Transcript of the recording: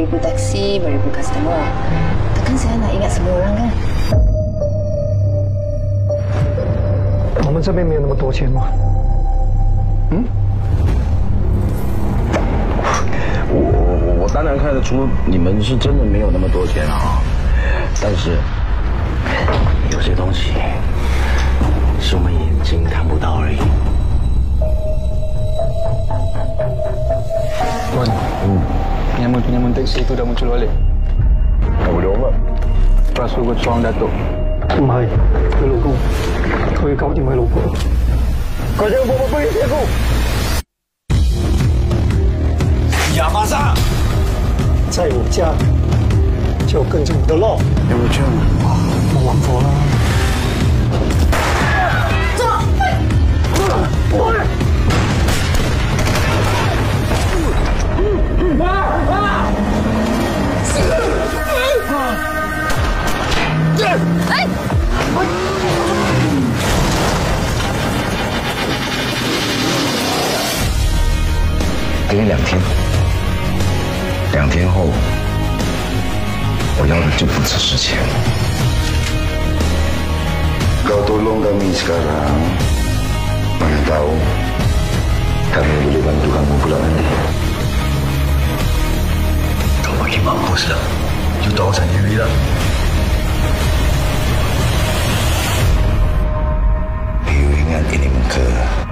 beribu taksi, beribu customer. Takkan saya nak ingat semua orang kan? 我们这边没有那么多钱吗？嗯？ 我当然看得出你们是真的没有那么多钱啊，但是有些东西是我们眼睛看不到而已。 Tuan, penyamun taksi itu dah muncul balik. Udah apa? Lepas tu suang Datuk. 唔係，佢老公，佢搞掂佢老婆。佢有冇幫你車夫？ 哑巴沙， 在我家就跟着我的路。 要不这样， 我玩火啦！ 给你2天，2天后，我要的就不只是钱。Kau tolong kami sekarang, mana tahu kami boleh bantu kamu pulang nanti. Kau makin mampus lah, you tahu sendiri lah. You ingat ini muka